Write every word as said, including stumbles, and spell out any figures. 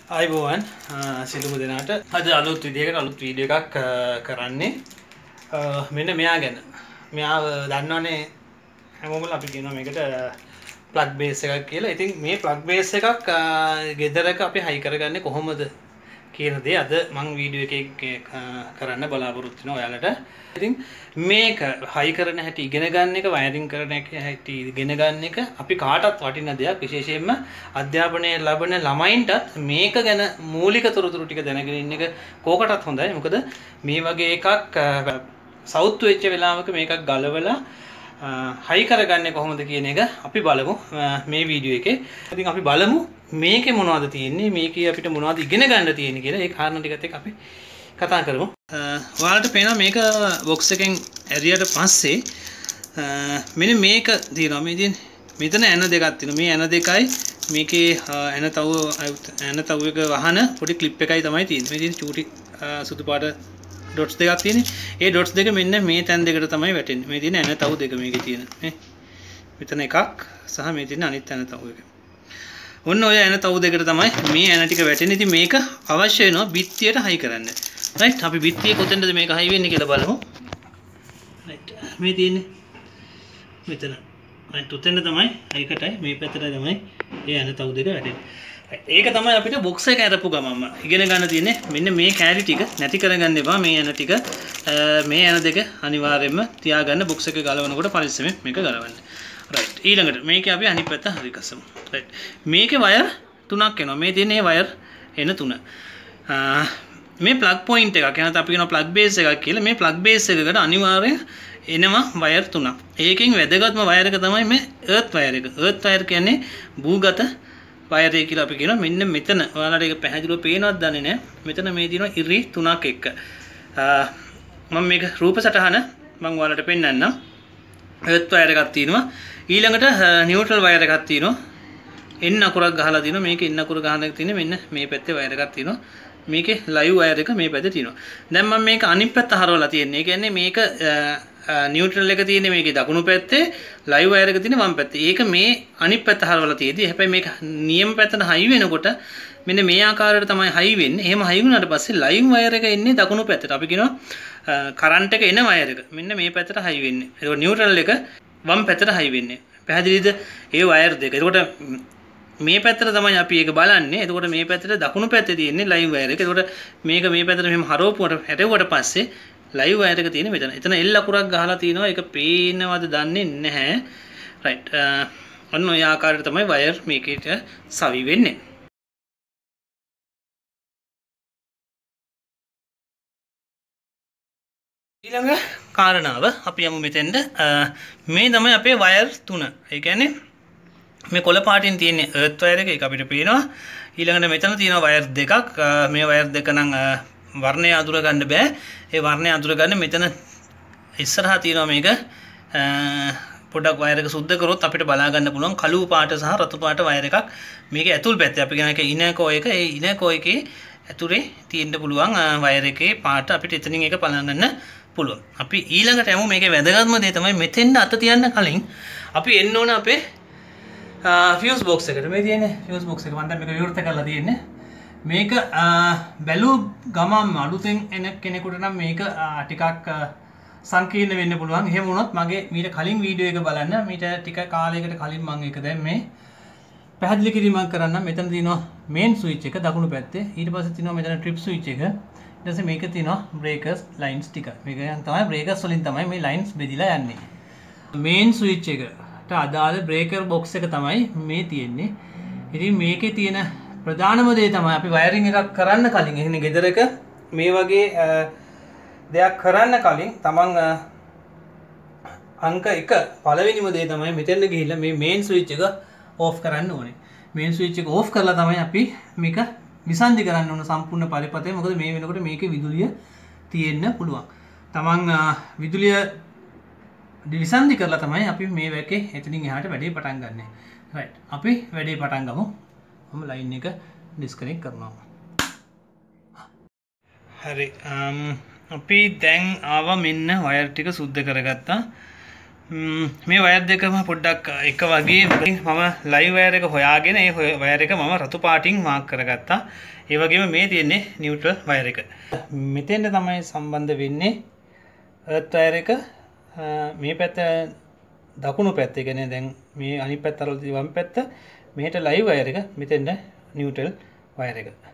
අයිබෝවන් සිළුම දෙනාට අද අලුත් විදිහකට අලුත් වීඩියෝ එකක් කරන්නේ මෙන්න මෙයා ගැන. මෙයා දන්නවනේ හැමෝම අපි කියනවා මේකට ප්ලග් බේස් එකක් කියලා. ඉතින් මේ ප්ලග් බේස් එකක් ගෙදරක අපි හයි කරගන්නේ කොහොමද කියන දේ අද මම වීඩියෝ එකේ කරන්න බලාපොරොත්තු වෙනවා ඔයාලට. ඉතින් මේක හයි කරන හැටි ඉගෙන ගන්න එක, වයරින් කරන හැටි ඉගෙන ගන්න එක අපි කාටත් වටින දෙයක්. විශේෂයෙන්ම අධ්‍යාපනය ලබන ළමයින්ටත් මේක ගැන මූලික තොරතුරු ටික දැනගෙන ඉන්න එක කෝකටත් හොඳයි. මොකද මේ වගේ එකක් සවුත් වෙච්ච වෙලාවක මේකක් ගලවලා හයි කරගන්නේ කොහොමද කියන එක අපි බලමු මේ වීඩියෝ එකේ. ඉතින් අපි බලමු මේකේ මොනවද තියෙන්නේ, මේකේ අපිට මොනවද ඉගෙන ගන්න තියෙන්නේ කියලා. ඒ කාරණා ටිකත් එක්ක අපි කතා කරමු. ඔයාලට පේනවා මේක බොක්ස් එකෙන් ඇරියට පස්සේ මෙන්න මේක තියෙනවා. මේ තියෙන මෙතන ඇන දෙකක් තියෙනවා. මේ ඇන දෙකයි මේකේ ඇන තව ඇන තව එක වහන පොඩි ක්ලිප් එකයි තමයි තියෙන්නේ. මේ තියෙන චූටි සුදු පාට ඩොට්ස් දෙකක් තියෙන්නේ. ඒ ඩොට්ස් දෙක මෙන්න මේ තැන් දෙකට තමයි වැටෙන්නේ. මේ තියෙන ඇන තව දෙක මේකේ තියෙන. මේ මෙතන එකක් සහ මේ තියෙන අනිත් ඇන තව එක. ඔන්න ඔය ඇන තව දෙකට තමයි මේ ඇන ටික වැටෙන්නේ. ඉතින් මේක අවශ්‍ය වෙනවා බිත්තියට හයි කරන්න. රයිට්, අපි බිත්තිය කොතෙන්ද මේක හයි වෙන්නේ කියලා බලමු. රයිට්, මේ තියෙන්නේ මෙතන. රයිට්, උතෙන්ද තමයි හයිකටයි මේ පැත්තට තමයි ඒ ඇන තව දෙක වැටෙන්නේ. ඒක තමයි අපිට බොක්ස් එක අරපු ගමන්ම ඉගෙන ගන්න තියෙන්නේ. මෙන්න මේ කැරි ටික නැති කරගන්න එපා. මේ ඇන ටික මේ ඇන දෙක අනිවාර්යයෙන්ම තියාගන්න. බොක්ස් එක ගලවනකොට පරිස්සමෙන් මේක ගලවන්න. රයිට්, ඊළඟට මේක අපි අනිත් පැත්ත හරි ගස්සමු. රයිට්, මේකේ වයර් තුනක් එනවා. මේ තියෙන්නේ වයර් එන තුන. මේ ප්ලග් පොයින්ට් එකක් යනත් අපි කියනවා ප්ලග් බේස් එකක් කියලා. මේ ප්ලග් බේස් එකකට අනිවාර්යයෙන් එනවා වයර් තුනක්. ඒකෙන් වැදගත්ම වයර් එක තමයි මේ එර්ත් වයර් එක. එර්ත් වයර් කියන්නේ භූගත වයර් එක කියලා අපි කියනවා. මෙන්න මෙතන ඔයාලට ඒක පැහැදිලිව පේනවද දන්නේ නැහැ. මෙතන මේ තියෙනවා ඉරි තුනක් එක්ක. මම මේක රූප සටහන මම ඔයාලට පෙන්නන්නම්. එර්ත් වයර් එකක් තියෙනවා. ඊළඟට නියුට්‍රල් වයර් එකක් තියෙනවා. එන්න අකුරක් ගහලා තියෙනවා. මේකේ එන්න අකුර ගහන එක තියෙන්නේ මෙන්න මේ පැත්තේ වයර් එකක් තියෙනවා. මේකේ ලයිව් වයර් එක මේ පැත්තේ තියෙනවා. දැන් මම මේක අනිත් පැත්ත හරවලා තියෙන්නේ. ඒ කියන්නේ මේක නියුට්‍රල් එක තියෙන්නේ මේකේ දකුණු පැත්තේ, ලයිව් වයර් එක තියෙන්නේ වම් පැත්තේ. ඒක මේ අනිත් පැත්ත හරවලා තියෙද්දි හැබැයි මේක නියම පැත්තට හයි වෙනකොට මෙන්න මේ ආකාරයට තමයි හයි වෙන්නේ. එහෙම හයි වුණාට පස්සේ ලයිව් වයර් එක එන්නේ දකුණු පැත්තට. අපි කියනවා කරන්ට් එක එන වයර් එක මෙන්න මේ පැත්තට හයි වෙන්නේ. ඒක නියුට්‍රල් එක වම් පැත්තට හයි වෙන්නේ. පැහැදිලිද? ඒ වයර් දෙක. එතකොට මේ පැත්තට තමයි අපි ඒක බලන්නේ. එතකොට මේ පැත්තට දකුණු පැත්තේ තියෙන්නේ ලයිව් වයර් එක. එතකොට මේක මේ පැත්තට මෙහෙම හරවපුවට හැටෙව්වට පස්සේ ලයිව් වයර් එක තියෙන්නේ මෙතන. එතන එල් අකුරක් ගහලා තියෙනවා. ඒක පේනවද දන්නේ නැහැ. රයිට්. අන්න ඔය ආකාරයට තමයි වයර් මේකේට සවි වෙන්නේ. ඊළඟ කාරණාව අපි යමු මෙතෙන්ද. මේ තමයි අපේ වයර් තුන. ඒ කියන්නේ මේ කොළ පාටින් තියෙන එර්ත් වයර් එක ඒක අපිට පේනවා. ඊළඟට මෙතන තියෙනවා වයර් දෙකක්. මේ වයර් දෙක නම් වර්ණය අඳුර ගන්න බෑ. ඒ වර්ණය අඳුර ගන්න මෙතන ඉස්සරහා තියෙනවා මේක පොඩක් වයර් එක සුද්ධ කරොත් අපිට බලා ගන්න පුළුවන් කළු පාට සහ රතු පාට වයර් එකක් මේක ඇතුල් පැත්තේ. අපි කියන එක ඉනර් කෝර් එක. ඒ ඉනර් කෝර් එකේ ඇතුලේ තියෙන්න පුළුවන් වයර් එකේ පාට අපිට එතනින් එක බලන්න ගන්න පුළුවන්. අපි ඊළඟට යමු මේකේ වැදගත්ම දේ තමයි මෙතෙන්ද අත තියන්න කලින් අපි එන්න ඕන අපේ ෆියුස් බොක්ස් එකට. මේ තියෙන්නේ ෆියුස් බොක්ස් එක. මම දැන් මේක විවෘත කරලා තියෙන්නේ. මේක බැලු ගමන්ම අලුතෙන් එන කෙනෙකුට නම් මේක ටිකක් සංකීර්ණ වෙන්න පුළුවන්. එහෙම වුණොත් මගේ මීට කලින් වීඩියෝ එක බලන්න. මීට ටික කාලයකට කලින් මම ඒක දැන් මේ පැහැදිලි කිරීමක් කරන්න. මෙතන තියෙනවා මේන් ස්විච් එක දකුණු පැත්තේ. ඊට පස්සේ තියෙනවා මෙතන ට්‍රිප් ස්විච් එක. ඊට පස්සේ මේක තියෙනවා බ්‍රේකර්ස් ලයින්ස් ටික. මේක තමයි බ්‍රේකර්ස් වලින් තමයි මේ ලයින්ස් බෙදිලා යන්නේ. මේන් ස්විච් එකට අදාළ බ්‍රේකර් බොක්ස් එක තමයි මේ තියෙන්නේ. ඉතින් මේකේ තියෙන ප්‍රධානම දේ තමයි අපි වයරින් එකක් කරන්න කලින් එහෙනම් ගෙදරක මේ වගේ දෙයක් කරන්න කලින් තමන් අංක එක පළවෙනිම දේ තමයි මෙතෙන්ද ගිහිල්ලා මේ මේන් ස්විච් එක ඕෆ් කරන්න ඕනේ. මේන් ස්විච් එක ඕෆ් කරලා තමයි අපි මේක විසන්ධි කරන්න ඕන සම්පූර්ණ පරිපථය. මොකද මේ වෙනකොට මේකේ විදුලිය තියෙන්න පුළුවන්. තමන් විදුලිය විසන්ධි කරලා තමයි අපි මේ වැකේ එතනින් එහාට වැඩේ පටන් ගන්නෙ. රයිට්, අපි වැඩේ පටන් ගමු. මම ලයින් එක ඩිස්කනෙක්ට් කරනවා. හරි, අපි දැන් ආවා මෙන්න වයර් ටික සුද්ධ කරගත්තා. මේ වයර් දෙකම පොඩ්ඩක් එක වගේ මම ලයිව් වයර් එක හොයාගෙන ඒ වයර් එක මම රතු පාටින් මාක් කරගත්තා. ඒ වගේම මේ තියෙන්නේ නියුට්‍රල් වයර් එක. මෙතෙන්ද තමයි සම්බන්ධ වෙන්නේ එර්ත් වයර් එක. මේ පැත්ත දකුණු පැත්ත. ඒ කියන්නේ දැන් මේ අනිත් පැත්ත අරලා වම් පැත්ත මෙහෙට ලයිව් වයර් එක මෙතෙන්ද නියුට්‍රල් වයර් එක.